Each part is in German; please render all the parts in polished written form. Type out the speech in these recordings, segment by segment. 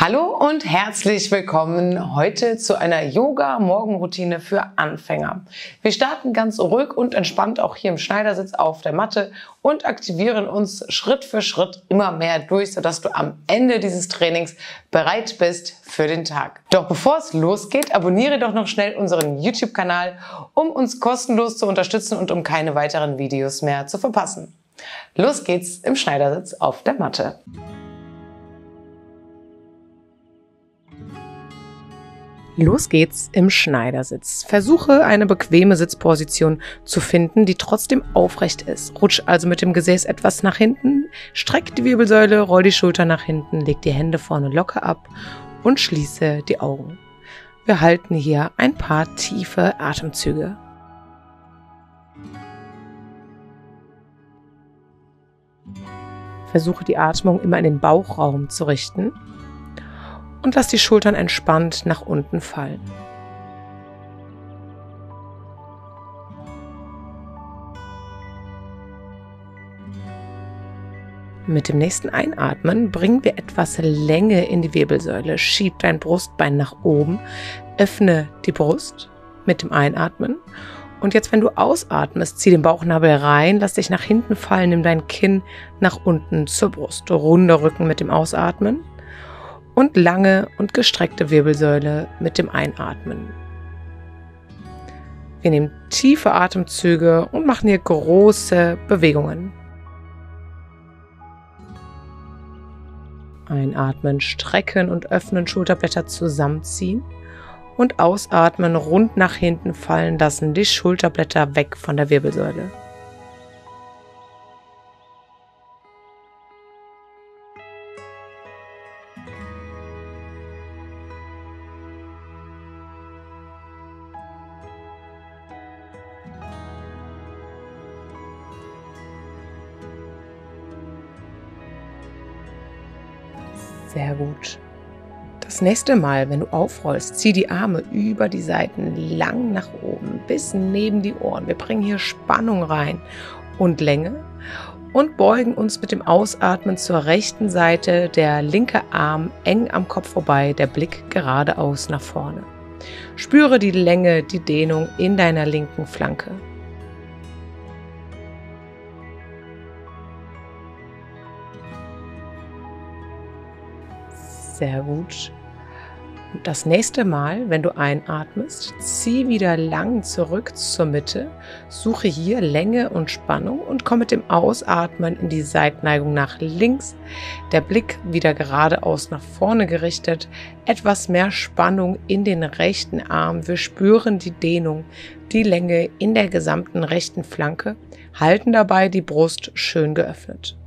Hallo und herzlich willkommen heute zu einer Yoga-Morgenroutine für Anfänger. Wir starten ganz ruhig und entspannt auch hier im Schneidersitz auf der Matte und aktivieren uns Schritt für Schritt immer mehr durch, sodass du am Ende dieses Trainings bereit bist für den Tag. Doch bevor es losgeht, abonniere doch noch schnell unseren YouTube-Kanal, um uns kostenlos zu unterstützen und um keine weiteren Videos mehr zu verpassen. Los geht's im Schneidersitz auf der Matte. Los geht's im Schneidersitz. Versuche eine bequeme Sitzposition zu finden, die trotzdem aufrecht ist. Rutsch also mit dem Gesäß etwas nach hinten, streck die Wirbelsäule, roll die Schultern nach hinten, leg die Hände vorne locker ab und schließe die Augen. Wir halten hier ein paar tiefe Atemzüge. Versuche die Atmung immer in den Bauchraum zu richten. Und lass die Schultern entspannt nach unten fallen. Mit dem nächsten Einatmen bringen wir etwas Länge in die Wirbelsäule. Schieb dein Brustbein nach oben, öffne die Brust mit dem Einatmen. Und jetzt, wenn du ausatmest, zieh den Bauchnabel rein, lass dich nach hinten fallen, nimm dein Kinn nach unten zur Brust. Runder Rücken mit dem Ausatmen. Und lange und gestreckte Wirbelsäule mit dem Einatmen. Wir nehmen tiefe Atemzüge und machen hier große Bewegungen. Einatmen, strecken und öffnen, Schulterblätter zusammenziehen. Und ausatmen, rund nach hinten fallen lassen, die Schulterblätter weg von der Wirbelsäule. Sehr gut. Das nächste Mal, wenn du aufrollst, zieh die Arme über die Seiten lang nach oben bis neben die Ohren. Wir bringen hier Spannung rein und Länge und beugen uns mit dem Ausatmen zur rechten Seite, der linke Arm eng am Kopf vorbei, der Blick geradeaus nach vorne. Spüre die Länge, die Dehnung in deiner linken Flanke. Sehr gut. Und das nächste Mal, wenn du einatmest, zieh wieder lang zurück zur Mitte, suche hier Länge und Spannung und komm mit dem Ausatmen in die Seitneigung nach links, der Blick wieder geradeaus nach vorne gerichtet, etwas mehr Spannung in den rechten Arm, wir spüren die Dehnung, die Länge in der gesamten rechten Flanke, halten dabei die Brust schön geöffnet.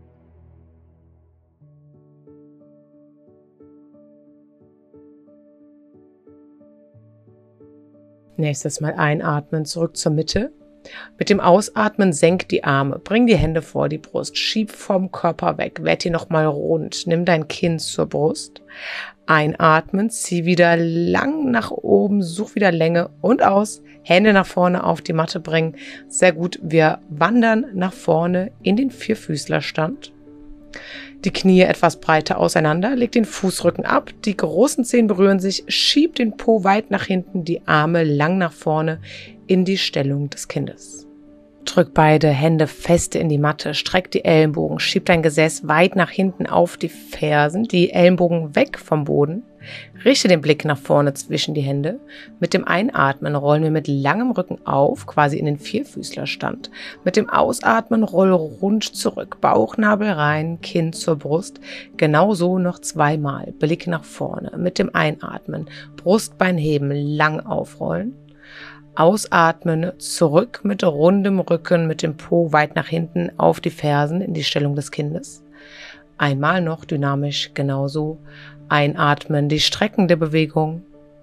Nächstes Mal einatmen, zurück zur Mitte. Mit dem Ausatmen senk die Arme, bring die Hände vor die Brust, schieb vom Körper weg, werd hier nochmal rund, nimm dein Kinn zur Brust. Einatmen, zieh wieder lang nach oben, such wieder Länge und aus, Hände nach vorne auf die Matte bringen. Sehr gut, wir wandern nach vorne in den Vierfüßlerstand. Die Knie etwas breiter auseinander, leg den Fußrücken ab, die großen Zehen berühren sich, schieb den Po weit nach hinten, die Arme lang nach vorne in die Stellung des Kindes. Drück beide Hände fest in die Matte, streck die Ellenbogen, schieb dein Gesäß weit nach hinten auf die Fersen, die Ellenbogen weg vom Boden. Richte den Blick nach vorne zwischen die Hände. Mit dem Einatmen rollen wir mit langem Rücken auf, quasi in den Vierfüßlerstand. Mit dem Ausatmen roll rund zurück, Bauchnabel rein, Kinn zur Brust. Genauso noch zweimal. Blick nach vorne. Mit dem Einatmen, Brustbein heben, lang aufrollen. Ausatmen, zurück mit rundem Rücken, mit dem Po weit nach hinten auf die Fersen in die Stellung des Kindes. Einmal noch dynamisch genauso. Einatmen, die streckende Bewegung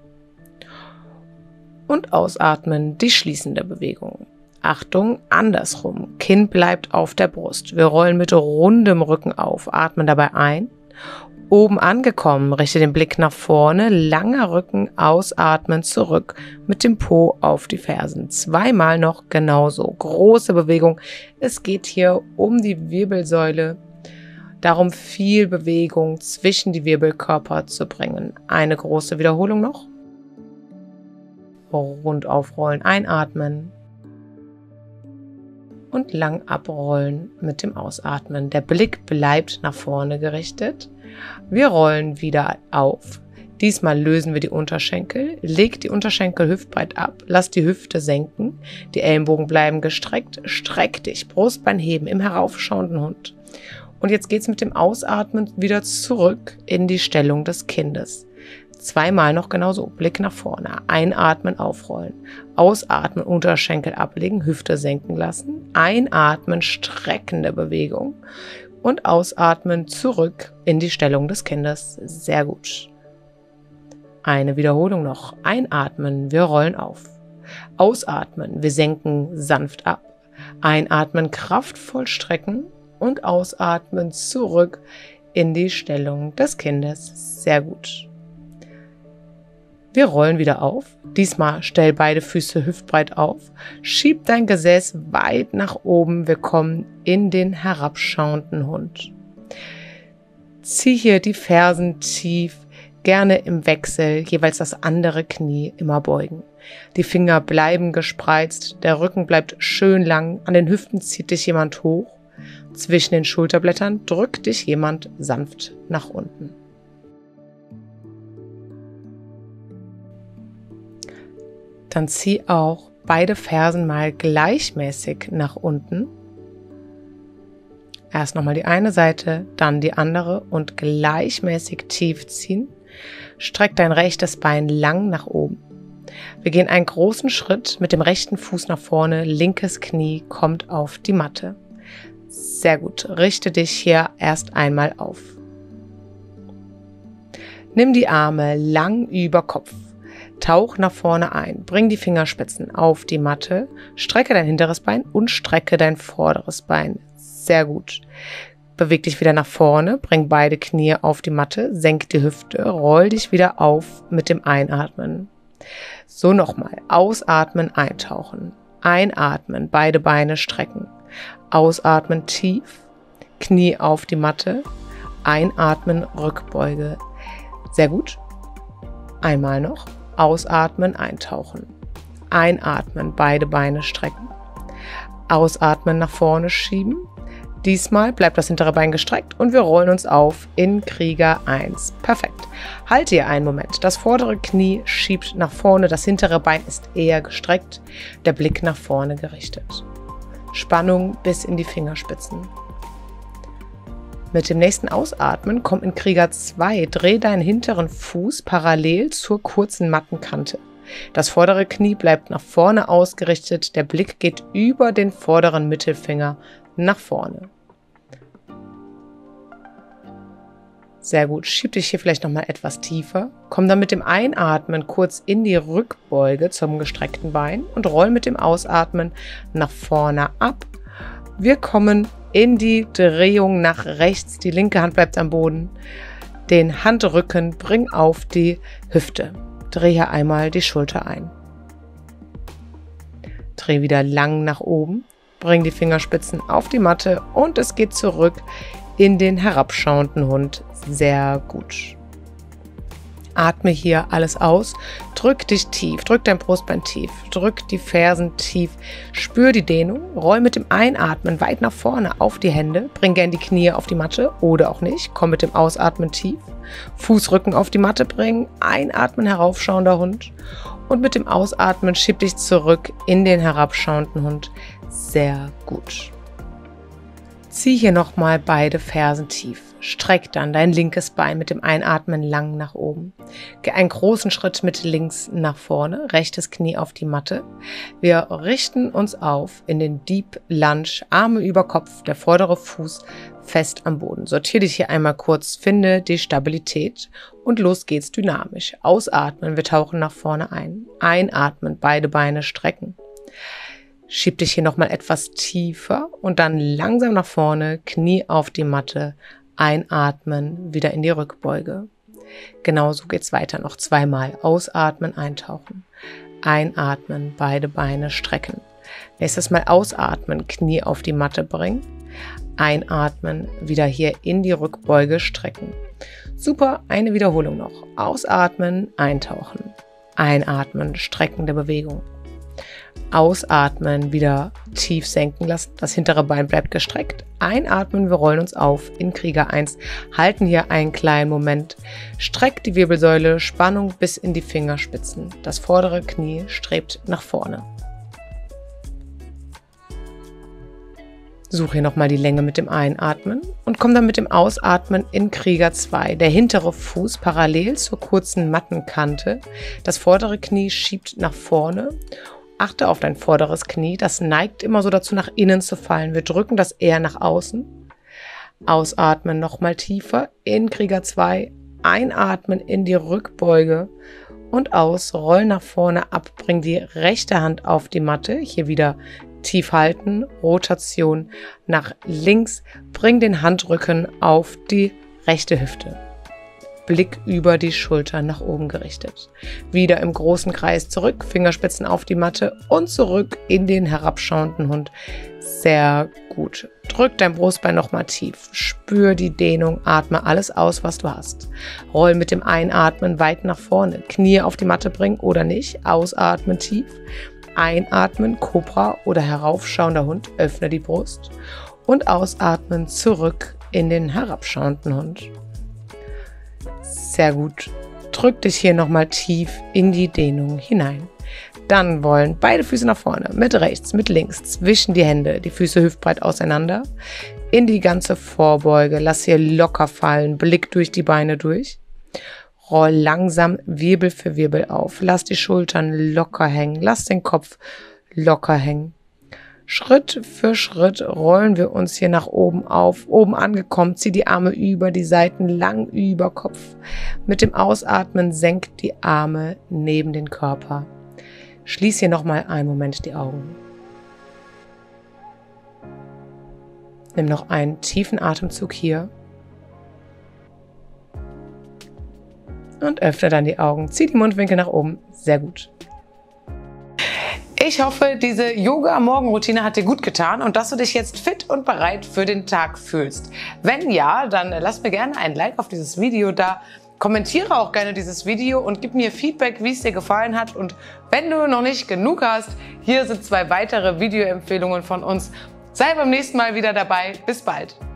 und ausatmen, die schließende Bewegung. Achtung, andersrum. Kinn bleibt auf der Brust. Wir rollen mit rundem Rücken auf, atmen dabei ein. Oben angekommen, richte den Blick nach vorne, langer Rücken, ausatmen, zurück, mit dem Po auf die Fersen. Zweimal noch genauso. Große Bewegung. Es geht hier um die Wirbelsäule, Darum viel Bewegung zwischen die Wirbelkörper zu bringen. Eine große Wiederholung noch. Rund aufrollen, einatmen. Und lang abrollen mit dem Ausatmen. Der Blick bleibt nach vorne gerichtet. Wir rollen wieder auf. Diesmal lösen wir die Unterschenkel. Leg die Unterschenkel hüftbreit ab. Lass die Hüfte senken. Die Ellenbogen bleiben gestreckt. Streck dich. Brustbein heben im heraufschauenden Hund. Und jetzt geht es mit dem Ausatmen wieder zurück in die Stellung des Kindes. Zweimal noch genauso. Blick nach vorne. Einatmen, aufrollen. Ausatmen, Unterschenkel ablegen, Hüfte senken lassen. Einatmen, streckende Bewegung. Und ausatmen, zurück in die Stellung des Kindes. Sehr gut. Eine Wiederholung noch. Einatmen, wir rollen auf. Ausatmen, wir senken sanft ab. Einatmen, kraftvoll strecken. Und ausatmen, zurück in die Stellung des Kindes. Sehr gut. Wir rollen wieder auf. Diesmal stell beide Füße hüftbreit auf. Schieb dein Gesäß weit nach oben. Wir kommen in den herabschauenden Hund. Zieh hier die Fersen tief, gerne im Wechsel, jeweils das andere Knie immer beugen. Die Finger bleiben gespreizt, der Rücken bleibt schön lang, an den Hüften zieht dich jemand hoch. Zwischen den Schulterblättern drückt dich jemand sanft nach unten. Dann zieh auch beide Fersen mal gleichmäßig nach unten. Erst nochmal die eine Seite, dann die andere und gleichmäßig tief ziehen. Streck dein rechtes Bein lang nach oben. Wir gehen einen großen Schritt mit dem rechten Fuß nach vorne, linkes Knie kommt auf die Matte. Sehr gut, richte dich hier erst einmal auf. Nimm die Arme lang über Kopf. Tauch nach vorne ein, bring die Fingerspitzen auf die Matte, strecke dein hinteres Bein und strecke dein vorderes Bein. Sehr gut. Beweg dich wieder nach vorne, bring beide Knie auf die Matte, senk die Hüfte, roll dich wieder auf mit dem Einatmen. So nochmal. Ausatmen, eintauchen. Einatmen, beide Beine strecken. Ausatmen tief, Knie auf die Matte. Einatmen, Rückbeuge. Sehr gut. Einmal noch. Ausatmen, eintauchen. Einatmen, beide Beine strecken. Ausatmen, nach vorne schieben. Diesmal bleibt das hintere Bein gestreckt und wir rollen uns auf in Krieger 1. Perfekt. Halte hier einen Moment. Das vordere Knie schiebt nach vorne, das hintere Bein ist eher gestreckt, der Blick nach vorne gerichtet. Spannung bis in die Fingerspitzen. Mit dem nächsten Ausatmen komm in Krieger 2, dreh deinen hinteren Fuß parallel zur kurzen Mattenkante. Das vordere Knie bleibt nach vorne ausgerichtet, der Blick geht über den vorderen Mittelfinger nach vorne. Sehr gut, schieb dich hier vielleicht nochmal etwas tiefer. Komm dann mit dem Einatmen kurz in die Rückbeuge zum gestreckten Bein und roll mit dem Ausatmen nach vorne ab. Wir kommen in die Drehung nach rechts, die linke Hand bleibt am Boden. Den Handrücken bring auf die Hüfte. Dreh hier einmal die Schulter ein. Dreh wieder lang nach oben. Bring die Fingerspitzen auf die Matte und es geht zurück in den herabschauenden Hund. Sehr gut. Atme hier alles aus. Drück dich tief, drück dein Brustbein tief, drück die Fersen tief. Spür die Dehnung. Roll mit dem Einatmen weit nach vorne auf die Hände. Bring gerne die Knie auf die Matte oder auch nicht. Komm mit dem Ausatmen tief. Fußrücken auf die Matte bringen. Einatmen, heraufschauender Hund. Und mit dem Ausatmen schieb dich zurück in den herabschauenden Hund. Sehr gut. Zieh hier nochmal beide Fersen tief. Streck dann dein linkes Bein mit dem Einatmen lang nach oben. Geh einen großen Schritt mit links nach vorne, rechtes Knie auf die Matte. Wir richten uns auf in den Deep Lunge, Arme über Kopf, der vordere Fuß fest am Boden. Sortiere dich hier einmal kurz, finde die Stabilität und los geht's dynamisch. Ausatmen, wir tauchen nach vorne ein. Einatmen, beide Beine strecken. Schieb dich hier nochmal etwas tiefer und dann langsam nach vorne, Knie auf die Matte, einatmen, wieder in die Rückbeuge. Genauso geht's weiter, noch zweimal. Ausatmen, eintauchen. Einatmen, beide Beine strecken. Nächstes Mal ausatmen, Knie auf die Matte bringen. Einatmen, wieder hier in die Rückbeuge strecken. Super, eine Wiederholung noch. Ausatmen, eintauchen. Einatmen, streckende Bewegung. Ausatmen, wieder tief senken lassen. Das hintere Bein bleibt gestreckt. Einatmen, wir rollen uns auf in Krieger 1. Halten hier einen kleinen Moment. Streckt die Wirbelsäule, Spannung bis in die Fingerspitzen. Das vordere Knie strebt nach vorne. Suche hier nochmal die Länge mit dem Einatmen und komm dann mit dem Ausatmen in Krieger 2. Der hintere Fuß parallel zur kurzen Mattenkante. Das vordere Knie schiebt nach vorne. Achte auf dein vorderes Knie. Das neigt immer so dazu, nach innen zu fallen. Wir drücken das eher nach außen. Ausatmen nochmal tiefer in Krieger 2. Einatmen in die Rückbeuge und aus. Rollen nach vorne ab. Bring die rechte Hand auf die Matte. Hier wieder tief halten, Rotation nach links, bring den Handrücken auf die rechte Hüfte. Blick über die Schultern nach oben gerichtet. Wieder im großen Kreis zurück, Fingerspitzen auf die Matte und zurück in den herabschauenden Hund. Sehr gut. Drück dein Brustbein nochmal tief. Spür die Dehnung, atme alles aus, was du hast. Roll mit dem Einatmen weit nach vorne. Knie auf die Matte bringen oder nicht. Ausatmen tief. Einatmen, Kobra oder heraufschauender Hund, öffne die Brust und ausatmen, zurück in den herabschauenden Hund. Sehr gut. Drück dich hier nochmal tief in die Dehnung hinein. Dann wollen beide Füße nach vorne, mit rechts, mit links, zwischen die Hände, die Füße hüftbreit auseinander, in die ganze Vorbeuge. Lass hier locker fallen, Blick durch die Beine durch. Roll langsam Wirbel für Wirbel auf. Lass die Schultern locker hängen. Lass den Kopf locker hängen. Schritt für Schritt rollen wir uns hier nach oben auf. Oben angekommen, zieh die Arme über die Seiten lang über Kopf. Mit dem Ausatmen senk die Arme neben den Körper. Schließ hier nochmal einen Moment die Augen. Nimm noch einen tiefen Atemzug hier. Und öffne dann die Augen. Zieh die Mundwinkel nach oben. Sehr gut. Ich hoffe, diese Yoga-Morgenroutine hat dir gut getan und dass du dich jetzt fit und bereit für den Tag fühlst. Wenn ja, dann lass mir gerne ein Like auf dieses Video da. Kommentiere auch gerne dieses Video und gib mir Feedback, wie es dir gefallen hat. Und wenn du noch nicht genug hast, hier sind 2 weitere Videoempfehlungen von uns. Sei beim nächsten Mal wieder dabei. Bis bald.